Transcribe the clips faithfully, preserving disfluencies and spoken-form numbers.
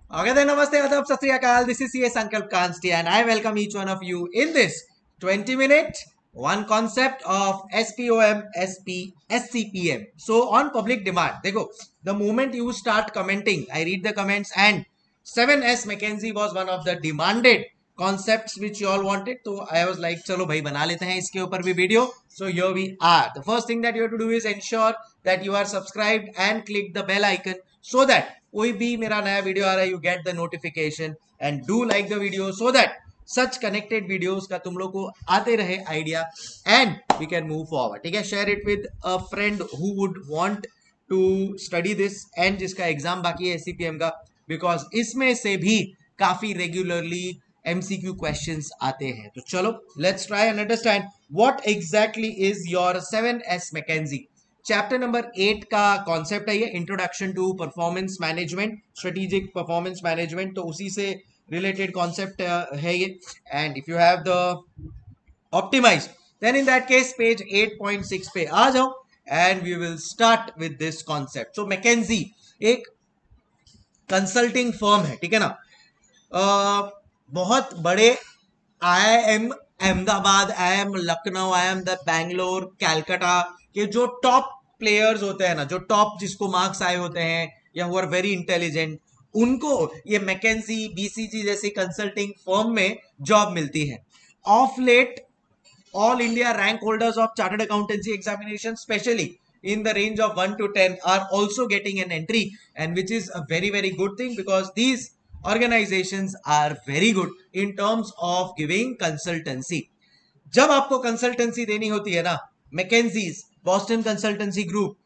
Okay, then namaste, adab, sat sri akal. This is C A Sankalp Kansti, and I welcome each one of you in this twenty minute one concept of S P O M, S P, S C P M. So on public demand, देखो, the moment you start commenting, I read the comments, and seven S McKinsey was one of the demanded concepts which you all wanted. So I was like, चलो भाई बना लेते हैं इसके ऊपर भी video. So here we are. The first thing that you have to do is ensure that you are subscribed and click the bell icon so that कोई भी मेरा नया वीडियो आ रहा है you get the notification and do like the video so that such connected videos का तुम लोग को आते रहे idea and we can move forward. ठीक है, share it with a friend who would want to study this and जिसका exam बाकी है एससीपीएम का, बिकॉज इसमें से भी काफी रेगुलरली एमसीक्यू क्वेश्चंस आते हैं. तो चलो let's try and understand what exactly is your seven S McKinsey. Chapter number eight का कॉन्सेप्ट है ये, introduction to performance management, strategic performance management. तो उसी से रिलेटेड कॉन्सेप्ट है ये. And if you have the optimize then in that case page eight point six पे आ जाओ and we will start with this concept. So McKinsey एक consulting firm है, ठीक है ना. uh, बहुत बड़े I M Ahmedabad, I M Lucknow, I M the Bangalore, Calcutta के जो टॉप प्लेयर्स होते हैं ना, जो टॉप जिसको मार्क्स आए होते हैं या हु आर वेरी इंटेलिजेंट, उनको ये मैकेंजी, बीसीजी जैसी कंसल्टिंग फर्म में जॉब मिलती है. Of late all India rank holders of chartered accountancy examination, especially in the range of one to ten, are also getting an entry, and which is a very very good thing because these organizations are very good in terms of giving consultancy. जब आपको consultancy देनी होती है ना, मैकेंजीज, Boston consultancy group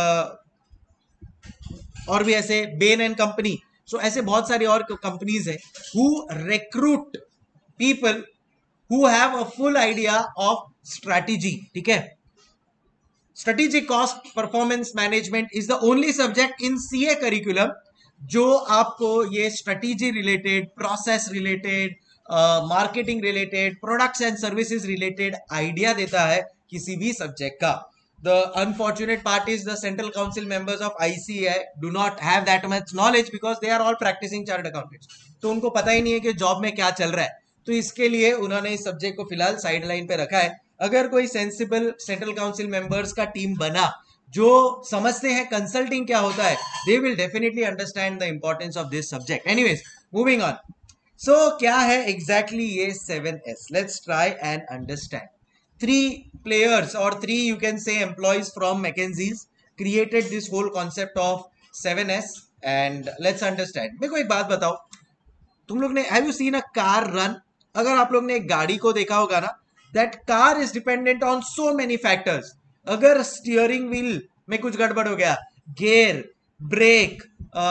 और भी ऐसे Ben and company, सो ऐसे बहुत सारी और कंपनीज है who recruit people who have a full idea of strategy. ठीक है, strategic cost performance management is the only subject in C A curriculum जो आपको ये strategy related, process related, marketing related, products and services related idea देता है किसी भी subject का. The unfortunate part is the central council members of I C A do not have that much knowledge because they are all practicing chartered accountants. तो उनको पता ही नहीं है कि जॉब में क्या चल रहा है. तो इसके लिए उन्होंने इस सब्जेक्ट को फिलहाल साइड लाइन पे रखा है. अगर कोई सेंसिबल सेंट्रल काउंसिल मेंबर्स का टीम बना जो समझते हैं कंसल्टिंग क्या होता है, they will definitely understand the importance of this subject. Anyways, moving on. So क्या है एग्जैक्टली exactly ये seven S? Let's try and understand. Three players और three you can say employees from McKinsey's created this whole concept of seven S and let's understand. मेरे को एक बात बताओ, तुम लोग ने have you seen a car run? अगर आप लोग ने एक गाड़ी को देखा होगा ना, that car is dependent on so many factors. अगर स्टीयरिंग व्हील में कुछ गड़बड़ हो गया, gear, brake,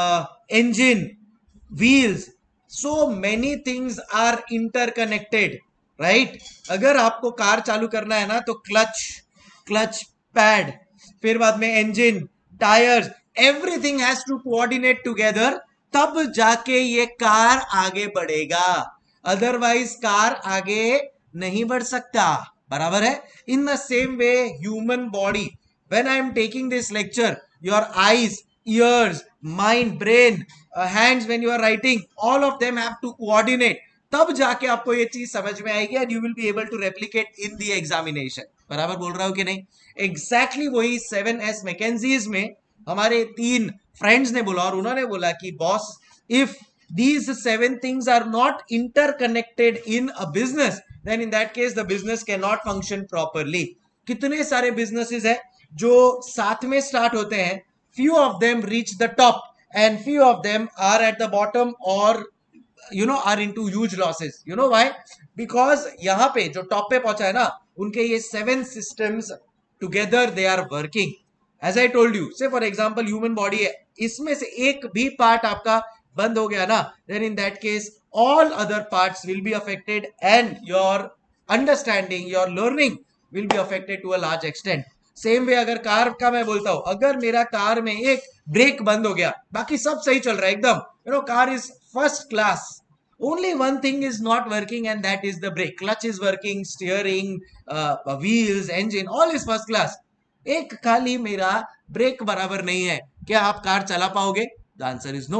engine, wheels, so many things are interconnected, right. अगर आपको कार चालू करना है ना, तो क्लच, क्लच पैड, फिर बाद में engine, tyres, everything has to coordinate together, तब जाके ये कार आगे बढ़ेगा. अदरवाइज कार आगे नहीं बढ़ सकता. बराबर है. In the same way human body, when I am taking this lecture, your eyes, ears, mind, brain, hands, when you are writing, all of them have to coordinate. तब जाके आपको ये चीज समझ में आएगी and you will be able to replicate in the examination. बराबर बोल रहा हूं कि नहीं? एग्जैक्टली exactly वही सेवन एस मैकेंजीज में हमारे तीन फ्रेंड्स ने बोला, और उन्होंने बोला कि boss, if these seven things are not interconnected in a business, then in that case the business cannot function properly. कितने सारे businesses हैं जो साथ में start होते हैं, few of them reach the top and few of them are at the bottom or you know are into huge losses. You know why? Because यहाँ पे जो top पे पहुंचा है ना, उनके ये seven systems together they are working. As I told you, say for example human body है, इसमें से एक भी part आपका बंद हो गया ना, then in that case all other parts will be affected and your understanding, your learning will be affected to a large extent. Same way अगर कार का मैं बोलता हूं, अगर मेरा कार में एक ब्रेक बंद हो गया, बाकी सब सही चल रहा है एकदम, you know car is first class, only one thing is not working and that is the brake. Clutch is working, steering, uh, wheels, engine, all is first class. एक खाली मेरा ब्रेक बराबर नहीं है, क्या आप कार चला पाओगे? The answer is no.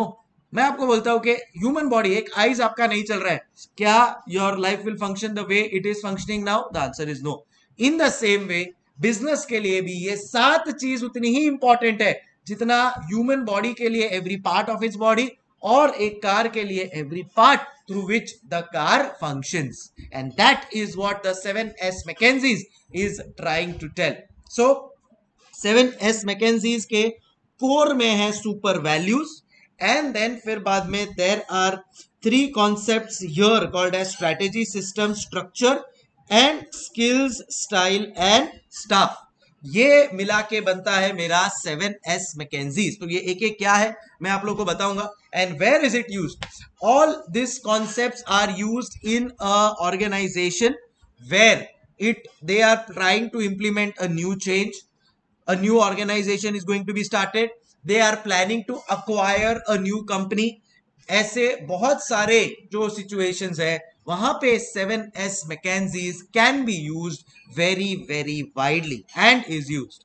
मैं आपको बोलता हूं कि ह्यूमन बॉडी, एक आईज आपका नहीं चल रहा है, क्या your life will function the way it is functioning now? The answer is no. In the same way business के लिए भी ये सात चीज उतनी ही इंपॉर्टेंट है जितना ह्यूमन बॉडी के लिए every part of its body, और एक कार के लिए every part through which the car functions, and that is what the seven S McKinsey's is trying to tell. So seven S McKinsey's के core में है super values, and then फिर बाद में there are three concepts here called as strategy, system, structure and skills, style and staff. ये मिला के बनता है मेरा सेवन एस मैकेंजीज। तो ये एक एक क्या है मैं आप लोगों को बताऊंगा, and where is it used. All this concepts are used in a organization where it they are trying to implement a new change, a new organization is going to be started, they are planning to acquire a new company। ऐसे बहुत सारे जो situations है वहां पे seven S McKinsey's can be used very very widely and is used।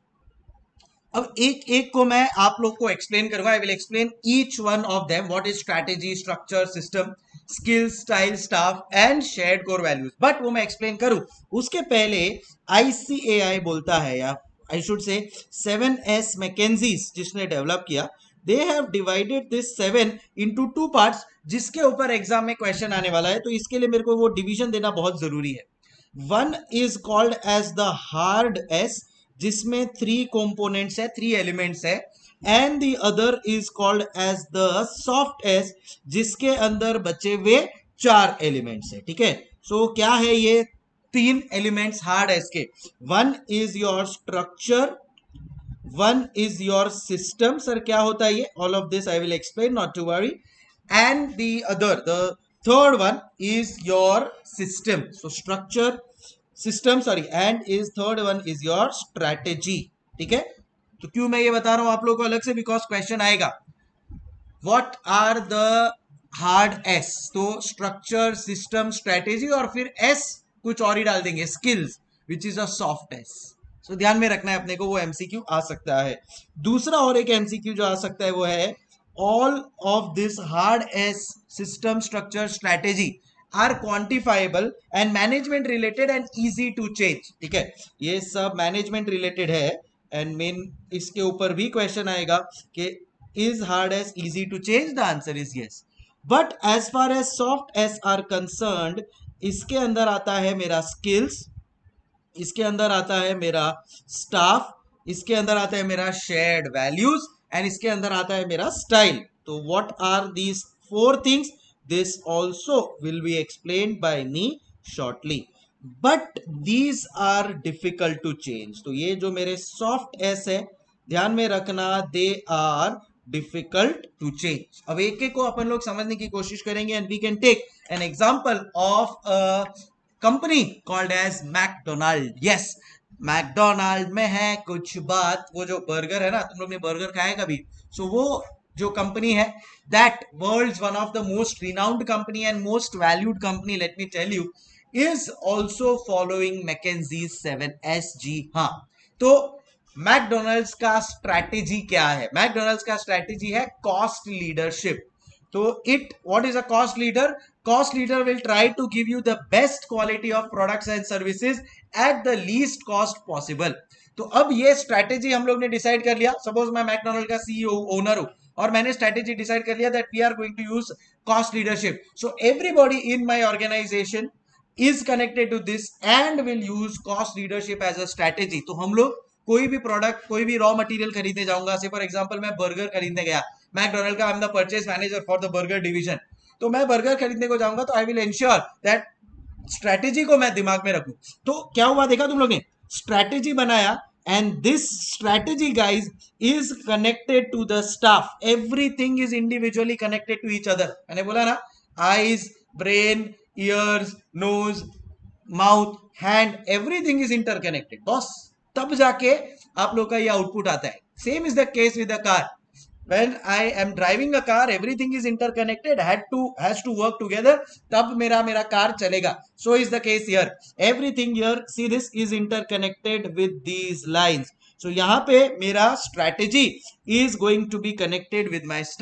अब एक एक को मैं आप लोग को एक्सप्लेन करूंगा। I will explain each one of them, what is strategy, structure, system, skills, style, staff and shared core values. But वो मैं एक्सप्लेन करूं उसके पहले आईसीएआई बोलता है, या I should say seven S McKinsey's जिसने डेवलप किया, they have divided this seven into two parts, जिसके ऊपर एग्जाम में क्वेश्चन आने वाला है। तो इसके लिए मेरे को वो डिवीजन देना बहुत जरूरी है। One is called as the hard S, जिसमें थ्री कंपोनेंट्स है, थ्री एलिमेंट्स है, and the other is called as the soft S, जिसके अंदर बचे हुए चार एलिमेंट्स है। ठीक है, सो so, क्या है ये तीन एलिमेंट्स हार्ड एस के? One is your structure, one is your system. Sir क्या होता है ये? All of this I will explain, not to worry. And the other, the third one is your system. So structure, system, sorry, and is third one is your strategy. ठीक है, तो क्यों मैं ये बता रहा हूं आप लोगों को अलग से? बिकॉज क्वेश्चन आएगा what are the hard S, तो स्ट्रक्चर, सिस्टम, स्ट्रैटेजी, और फिर एस कुछ और ही डाल देंगे, skills, which is a soft S. So ध्यान में रखना है अपने को, वो एमसीक्यू आ सकता है। दूसरा और एक एमसीक्यू जो आ सकता है वो है all of this hard S, system, structure, strategy are quantifiable and management related and easy to change. ठीक है, ये सब मैनेजमेंट रिलेटेड है, एंड मेन इसके ऊपर भी क्वेश्चन आएगा कि is hard S easy to change? The answer is yes. But as far as soft S are concerned, इसके अंदर आता है मेरा स्किल्स, इसके अंदर आता है मेरा स्टाफ, इसके अंदर आता है मेरा शेयर्ड वैल्यूज, एंड इसके अंदर आता है मेरा स्टाइल। तो what are these four things? This also will be explained by me shortly, but these are difficult to change। तो ये जो मेरे soft S है, ध्यान में रखना, they are difficult to change। अब एक एक को अपन लोग समझने की कोशिश करेंगे, and we can take an example of a company called as McDonald। yes, McDonald में है कुछ बात, वो जो बर्गर है ना, तुम लोग ने बर्गर खाया कभी? सो so, वो जो कंपनी है, that world's one of the most renowned company and most valued company, let me tell you, is also following McKinsey seven S जी। हाँ, तो मैकडोनल्ड्स का स्ट्रैटेजी क्या है? मैकडोनल्ड्स का स्ट्रैटेजी है कॉस्ट लीडरशिप। तो it, what is a cost leader? Cost leader will try to give you the best quality of products and services at the least cost possible. तो अब ये strategy हम लोग ने डिसाइड कर लिया। सपोज मैं मैकडोनल्ड का सीईओ ओनर हूं और मैंने स्ट्रैटेजी डिसाइड कर लिया that we are going to use cost leadership. So everybody in my organization is connected to this and will use cost leadership as a strategy. तो हम लोग कोई भी प्रोडक्ट, कोई भी रॉ मटेरियल खरीदने जाऊंगा, से फॉर एग्जांपल मैं बर्गर खरीदने गया, मैकडोनल्ड का I M the purchase manager for the burger division, तो मैं बर्गर खरीदने को जाऊंगा तो I will ensure that strategy को मैं दिमाग में रखूं। तो क्या हुआ, देखा तुम लोग ने, स्ट्रैटेजी बनाया, and this strategy guys is connected to the staff, everything is individually connected to each other। मैंने बोला ना, eyes, brain, ears, nose, mouth, hand, everything is interconnected boss, तब जाके आप लोग का ये आउटपुट आता है। Same is the case with the car. When I am driving a car, everything is interconnected, had to has to work together, तब मेरा मेरा कार चलेगा। So is the case here, everything here, see this is interconnected with these lines। So यहाँ पे मेरा strategy is going to be connected with my staff।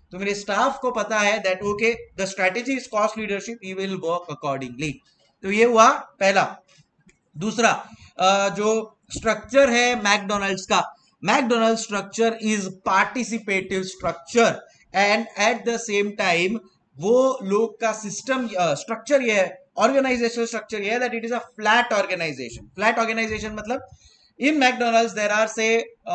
तो मेरे staff को पता है that okay the strategy is cost leadership, he will work accordingly. तो ये हुआ पहला। दूसरा uh, जो स्ट्रक्चर है मैकडोनल्ड्स का, McDonald structure is participative structure and at the same time वो लोग का सिस्टम स्ट्रक्चर ये है, ऑर्गेनाइजेशन स्ट्रक्चर ये है that it is a flat organization. Flat organization मतलब in McDonald's there are say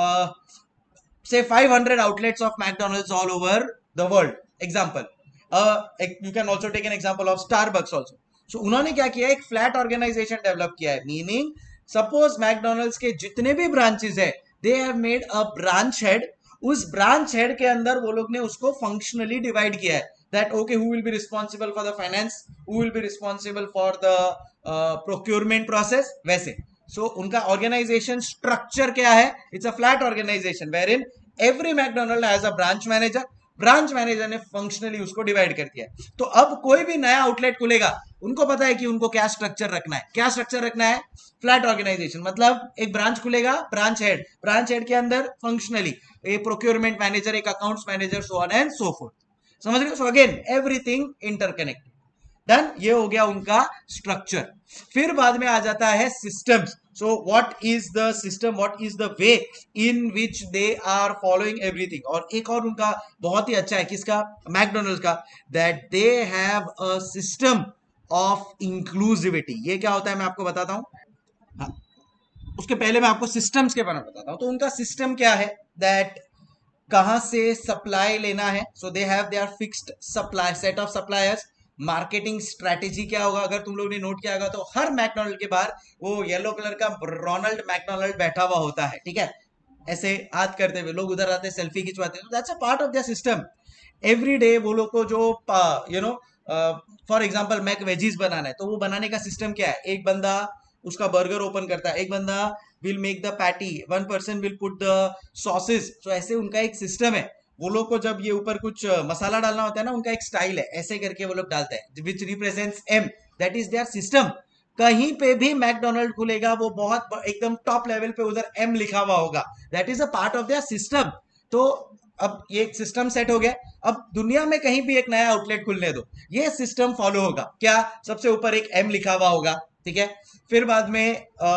say five hundred outlets of McDonald's all over the world. Example, uh, you can also take an example of Starbucks also. So उन्होंने क्या किया, एक flat organisation develop किया है, meaning suppose McDonald's के जितने भी branches है they have made a branch head, उस ब्रांच हेड के अंदर वो लोग ने उसको फंक्शनली डिवाइड किया है that okay who will be responsible for the finance, who will be responsible for the procurement process, वैसे। सो so, उनका ऑर्गेनाइजेशन स्ट्रक्चर क्या है, it's a flat organization where in every McDonald has a branch manager, branch manager ने functionally उसको divide कर दिया है। तो अब कोई भी नया आउटलेट खुलेगा, उनको पता है कि उनको क्या स्ट्रक्चर रखना है, क्या स्ट्रक्चर रखना है, फ्लैट ऑर्गेनाइजेशन। मतलब एक ब्रांच खुलेगा, ब्रांच हेड, ब्रांच हेड के अंदर फंक्शनली एक प्रोक्योरमेंट मैनेजर, एक accounts manager, so on and so forth. समझ रहे हो? So again everything interconnected. Done, ये हो गया उनका स्ट्रक्चर। फिर बाद में आ जाता है systems. So what is the system, what is the way in which they are following everything. और एक और उनका बहुत ही अच्छा है, किसका, मैकडोनल्ड्स का, that they have a system of inclusivity. ये क्या होता है मैं आपको बताता हूं, हाँ, उसके पहले मैं आपको सिस्टम्स के बारे में बताता हूं। तो उनका सिस्टम क्या है, दैट कहां से सप्लाई लेना है, so they have their fixed supply set of suppliers. Marketing strategy क्या होगा, अगर तुम लोगों ने नोट किया होगा तो हर मैकडोनल्ड के बाहर वो येलो कलर का रोनाल्ड मैकडोनल्ड बैठा हुआ होता है, ठीक है, ऐसे हाथ करते हुए लोग उधर आते सेल्फी खिंचवाते हैं। That's a part of their system. Every day वो लोग को जो you know for example McVeggies बनाना है, तो वो बनाने का सिस्टम क्या है, एक बंदा उसका बर्गर ओपन करता है, एक बंदा will make the patty, one person will put the sauces. तो ऐसे उनका एक सिस्टम है। वो लोग को जब ये ऊपर कुछ मसाला डालना होता है ना, उनका एक स्टाइल है, ऐसे करके वो लोग डालते हैं which represents M, that is their system. कहीं पे भी मैकडोनल्ड खुलेगा वो बहुत एकदम टॉप लेवल पे उधर एम लिखा हुआ होगा, that is a part of their system. तो अब ये एक सिस्टम सेट हो गया। अब दुनिया में कहीं भी एक नया आउटलेट खुलने दो, ये सिस्टम फॉलो होगा। क्या, सबसे ऊपर एक एम लिखा हुआ होगा, ठीक है। फिर बाद में आ,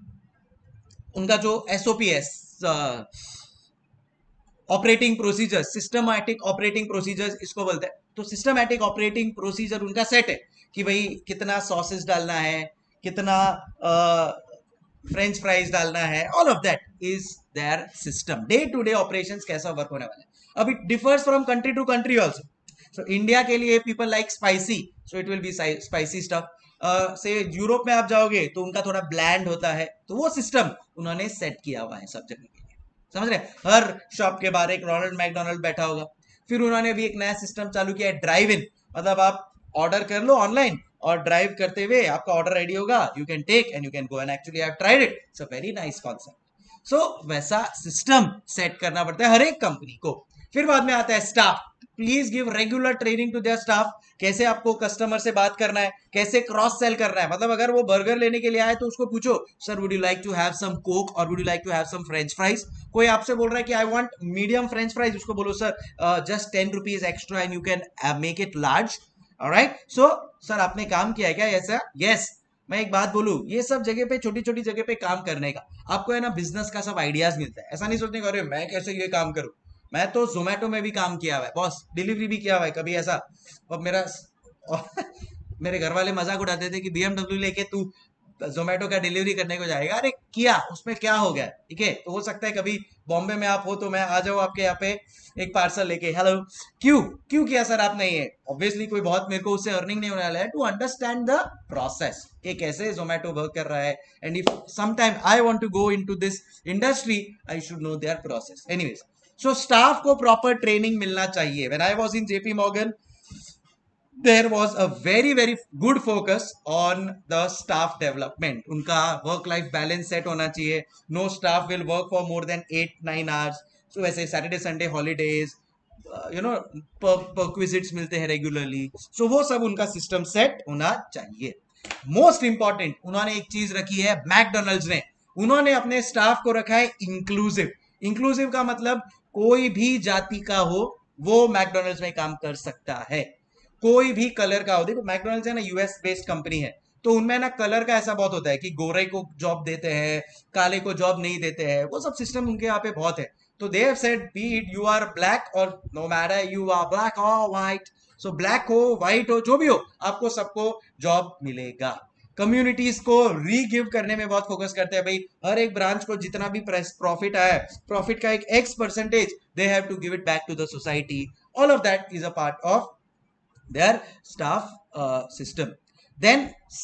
उनका जो एसओपी है, operating procedure, systematic operating procedures इसको बोलते हैं। तो सिस्टमैटिक ऑपरेटिंग प्रोसीजर उनका सेट है कि भाई कितना सॉसेस डालना है, कितना फ्रेंच फ्राइज डालना है, all of that is their system. Day to day operations कैसा वर्क होने वाला है। अब it differs from country to country also. So India के लिए people like spicy, so it will be spicy stuff. Say Europe में आप जाओगे तो उनका थोड़ा ब्लैंड होता है, तो वो सिस्टम उन्होंने सेट किया हुआ है सब जगह के लिए। समझ रहे, हर शॉप के बाहर एक रोनाल्ड मैकडोनल्ड बैठा होगा। फिर उन्होंने भी एक नया सिस्टम चालू किया है, ड्राइव इन, मतलब आप ऑर्डर कर लो ऑनलाइन और ड्राइव करते हुए आपका ऑर्डर रेडी होगा, you can take and you can go and actually I have tried it, it's a very nice concept. So वैसा सिस्टम सेट करना पड़ता है हर एक कंपनी को। फिर बाद में आता है staff. Please give regular training to their staff, कैसे आपको कस्टमर से बात करना है, कैसे क्रॉस सेल करना है। मतलब अगर वो बर्गर लेने के लिए आए तो उसको पूछो, sir would you like to have some coke और would you like to have some French fries. कोई आपसे बोल रहा है कि I want medium French fries, उसको बोलो sir just ten rupees extra and you can make it large. Alright, so sir आपने काम किया है क्या ऐसा? यस। मैं एक बात बोलूं, ये सब जगह पे, छोटी छोटी जगह पे काम करने का आपको है ना बिजनेस का सब आइडियाज मिलता है। ऐसा नहीं सोचने का अरे मैं कैसे ये काम करूं। मैं तो जोमेटो में भी काम किया हुआ है बॉस, डिलीवरी भी किया हुआ है कभी ऐसा। और मेरा और मेरे घर वाले मजाक उड़ाते थे कि बीएमडब्ल्यू लेके तू जोमेटो का डिलीवरी करने को जाएगा। अरे किया, उसमें क्या हो गया, ठीक है। तो हो सकता है कभी बॉम्बे में आप हो तो मैं आ जाऊँ आपके यहाँ पे एक पार्सल लेके। हेलो, क्यों क्यों किया सर आपने ये? ऑब्वियसली कोई बहुत मेरे को उससे अर्निंग नहीं होने वाला है, टू अंडरस्टैंड द प्रोसेस कि कैसे जोमेटो वर्क कर रहा है। And if some time I want to go into this industry, I should know their process. Anyways, so staff को प्रॉपर ट्रेनिंग मिलना चाहिए। When I was in JP Morgan, there was a very very good focus on the staff development. उनका work life balance set होना चाहिए। no staff will work for more than eight nine hours. so वैसे Saturday Sunday holidays, uh, you know perquisites मिलते हैं regularly. so वो सब उनका system set होना चाहिए। most important, उन्होंने एक चीज रखी है मैकडोनल्ड्स ने, उन्होंने अपने स्टाफ को रखा है इंक्लूसिव। इंक्लूसिव का मतलब कोई भी जाति का हो वो मैकडोनल्ड्स में काम कर सकता है। कोई भी कलर का हो, देखो मैकडोनल्ड्स है ना यूएस बेस्ड कंपनी है, तो उनमें ना कलर का ऐसा बहुत होता है कि गोरे को जॉब देते हैं, काले को जॉब नहीं देते हैं, वो सब सिस्टम उनके यहाँ पे बहुत है। तो they have said be it you are black और no matter you are black और व्हाइट, सो ब्लैक हो व्हाइट हो जो भी हो आपको सबको जॉब मिलेगा। कम्युनिटीज को रीगिव करने में बहुत फोकस करते हैं भाई, हर एक ब्रांच को जितना भी प्रॉफिट आया है, प्रॉफिट का एक X percentage they have to give it back to the society. All of that is a part of their staff system. Then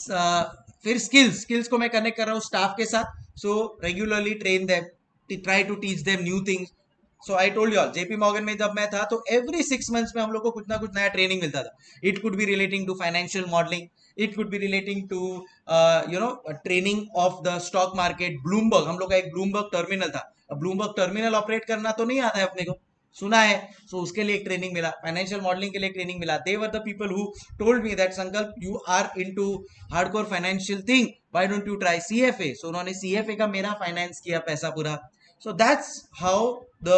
फिर स्किल्स स्किल्स को मैं कनेक्ट कर रहा हूँ स्टाफ के साथ। So regularly train them, try to teach them new things. So I told you all, JP Morgan में जब मैं था तो एवरी सिक्स मंथ्स में हम लोग को कुछ ना कुछ नया ट्रेनिंग मिलता था। It could be relating to financial modelling, it could be relating to you know training of the stock market. Bloomberg, हम लोग का एक ब्लूमबर्ग टर्मिनल था, अब ब्लूमबर्ग टर्मिनल ऑपरेट करना तो नहीं आता है अपने को, सुना है, सो so, उसके लिए एक ट्रेनिंग मिला, फाइनेंशियल मॉडलिंग के लिए ट्रेनिंग मिला। They were the people who told me that Sankalp you are into hardcore financial thing, why don't you try CFA. So उन्होंने सीएफए का मेरा फाइनेंस किया पैसा पूरा। So that's how the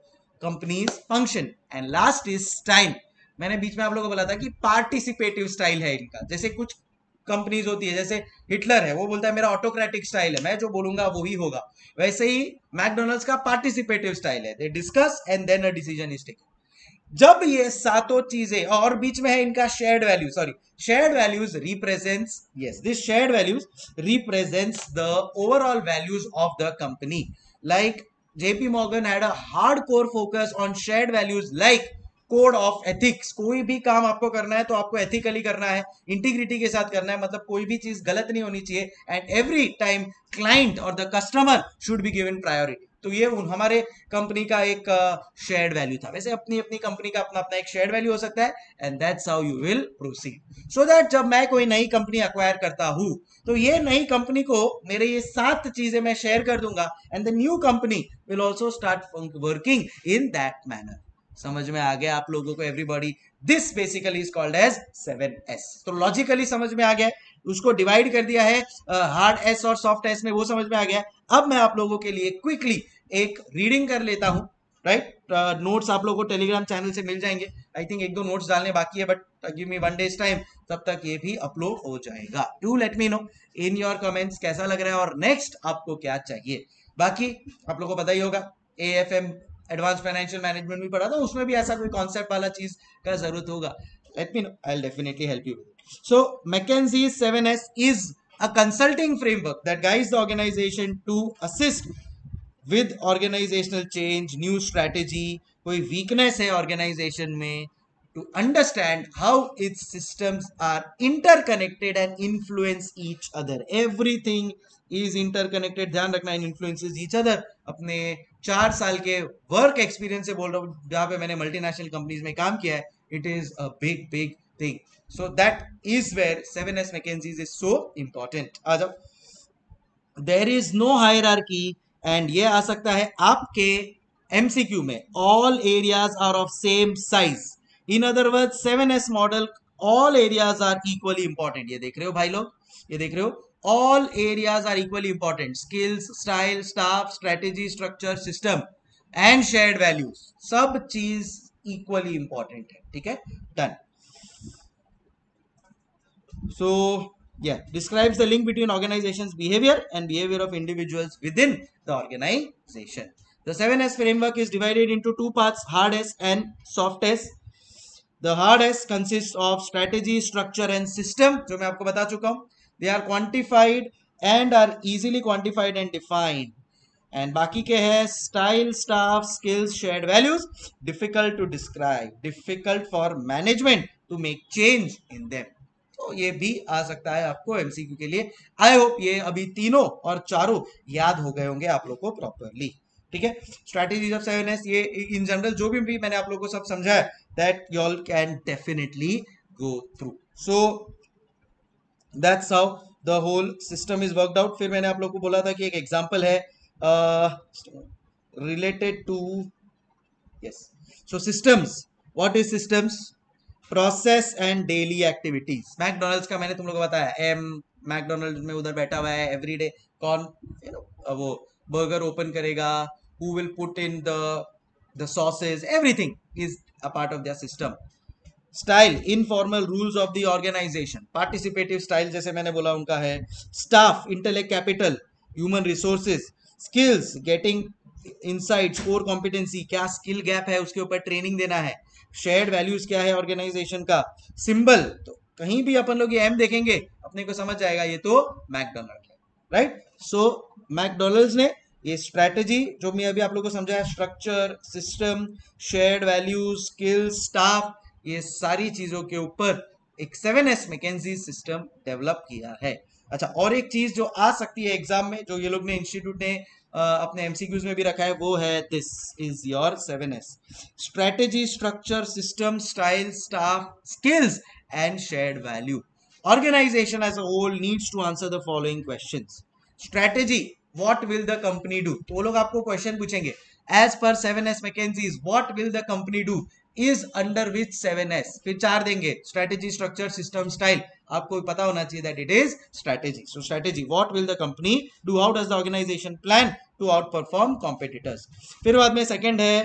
companies function. And last is style. मैंने बीच में आप लोगों को बोला था कि पार्टिसिपेटिव स्टाइल है इनका। जैसे कुछ कंपनीज होती है, जैसे हिटलर है, वो बोलता है मेरा ऑटोक्रेटिक स्टाइल है, मैं जो बोलूंगा वही होगा। वैसे ही मैकडोनल्ड्स का पार्टिसिपेटिव स्टाइल है, they discuss and then a decision is taken. जब ये सातों चीजें, और बीच में है इनका shared value, sorry shared values represents, yes this shared values represents the overall values of the company. Like JP Morgan had a hardcore focus on shared values like code of ethics. कोई भी काम आपको करना है तो आपको ethically करना है, इंटीग्रिटी के साथ करना है, मतलब कोई भी चीज गलत नहीं होनी चाहिए। एंड एवरी टाइम क्लाइंट और the customer should be given priority. तो ये हमारे कंपनी का एक शेयर्ड uh, वैल्यू था। वैसे अपनी अपनी कंपनी का अपना अपना एक शेयर्ड वैल्यू हो सकता है, and that's how you will proceed. So that जब मैं कोई नई कंपनी अक्वायर करता हूं तो ये नई कंपनी को मेरे ये सात चीजें मैं शेयर कर दूंगा, and the new company will also start working in that manner. समझ में आ गया आप लोगों को everybody? This basically is called as seven S. तो लॉजिकली समझ में आ गया, उसको डिवाइड कर दिया है हार्ड एस और सॉफ्ट एस में, वो समझ में आ गया। अब मैं आप लोगों के लिए क्विकली एक रीडिंग कर लेता हूं, राइट? नोट्स आप लोगों को टेलीग्राम चैनल से मिल जाएंगे। आई थिंक एक दो नोट्स डालने बाकी है, but give me one day's time, तब तक ये भी अपलोड हो जाएगा। Do let me know in your comments कैसा लग रहा है और नेक्स्ट आपको क्या चाहिए। बाकी आप लोगों को पता ही होगा, A F M advance financial management भी पढ़ा था, उसमें भी ऐसा कोई कॉन्सेप्ट वाला चीज का जरूरत होगा, let me know, I will definitely help you. So McKinsey seven S is a consulting framework that guides the organization to assist with organizational change, new strategy, कोई weakness है organization में, to understand how its systems are interconnected and influence each other. Everything is interconnected, ध्यान रखना, and influences each other. अपने चार साल के work experience से बोल रहा हूँ, जहां पे मैंने मल्टीनेशनल कंपनीज में काम किया है, it is a big big thing. So that is where seven S McKinsey's is so important. आ जाओ, there is no hierarchy, and ये आ सकता है आपके एमसीक्यू में, all areas are of same size. In other words, seven S model, all areas are equally important. ये देख रहे हो भाई लोग, ये देख रहे हो, all areas are equally important. Skills, style, staff, strategy, structure, system and shared values, सब चीज equally important है, ठीक है? Done. So yeah, describes the link between organization's behavior and behavior of individuals within the organization. The seven S framework is divided into two parts, hard S and soft S. The hard S consists of strategy, structure and system, जो मैं आपको बता चुका हूं. They are quantified and are easily quantified and defined. And बाकी के है style, staff, skills, shared values, difficult to describe, difficult for management to make change in them. तो ये भी आ सकता है आपको एमसीक्यू के लिए। आई होप ये अभी तीनों और चारों याद हो गए होंगे आप लोग को प्रॉपरली, ठीक है? स्ट्रैटेजीज ऑफ सेवन एस, ये इन जनरल जो भी, भी मैंने आप लोग को सब समझाया, that you all can definitely go through. So that's how the whole system is worked out. फिर मैंने आप लोग को बोला था कि एक एग्जांपल है related to, yes, so systems, what is systems? Process and daily activities. McDonald's का मैंने तुम लोगों को बताया, एम मैकडोनल्ड्स में उधर बैठा हुआ है एवरी डे, कौन यू नो वो बर्गर ओपन करेगा, who will put in the the sauces, everything is a part of their system. Style, informal rules of the organization. Participative style जैसे मैंने बोला उनका है. Staff, intellect capital, human resources, skills, getting insights, core competency, क्या skill gap है उसके ऊपर training देना है. Shared values क्या है ऑर्गेनाइजेशन का. Symbol, तो कहीं भी अपन लोग ये M देखेंगे अपने को समझ जाएगा ये तो मैकडोनल्ड है, राइट. सो मैकडोनल्ड्स ने ये स्ट्रैटेजी जो मैं अभी आप लोगों को समझाया, structure, system, shared values, skills, staff, ये सारी चीजों के ऊपर एक seven S McKinsey system develop किया है. अच्छा, और एक चीज जो आ सकती है एग्जाम में, जो ये लोग ने इंस्टीट्यूट ने आ, अपने एमसीक्यूज में भी रखा है, वो है this is your seven S. Strategy, structure, system, style, staff, skills and shared value. Organization as a whole needs to answer the following questions. Strategy, what will the company do? तो वो लोग आपको क्वेश्चन पूछेंगे. As per seven S McKinsey's, what will the company do? Is under which seven S? फिर चार देंगे. Strategy, structure, system, style. आपको पता होना चाहिए that it is strategy. So strategy, what will the company do? How does the organization plan to outperform competitors? फिर बाद में second है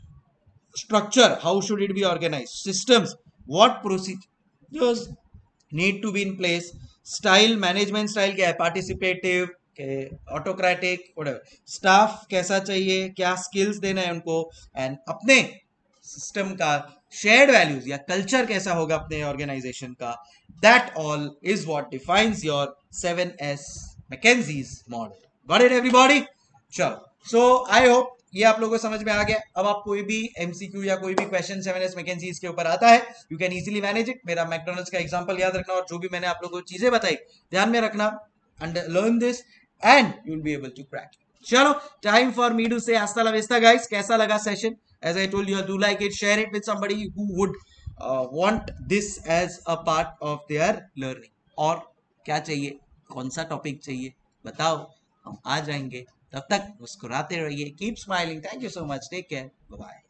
structure, how should it be organized? Systems, what procedures need to be in place. Style, management style क्या है, participative, autocratic, whatever. Staff कैसा चाहिए, क्या skills देना है उनको, एंड अपने सिस्टम का शेयर्ड वैल्यूज या कल्चर कैसा होगा अपने ऑर्गेनाइजेशन का. That all is what defines your seven S McKinsey's model. Got it everybody? चलो, सो आई होप ये आप लोगों को समझ में आ गया. अब आप कोई भी एमसीक्यू या कोई भी क्वेश्चन सेवन एस मैकेंजीज के ऊपर आता है, you can easily manage it. मेरा मैकडोनल्ड्स का एग्जांपल याद रखना, और जो भी मैंने आप लोगों को चीजें बताई ध्यान में रखना, and learn this and you will be able to crack. चलो, time for me to say हasta la vista गाइस. कैसा लगा session? As I told you, do like it, share it with somebody who would want this as a part of their learning. और क्या चाहिए, कौन सा topic चाहिए बताओ, हम आ जाएंगे. तब तक मुस्कुराते रहिए. Keep smiling. Thank you so much. Take care. Bye bye.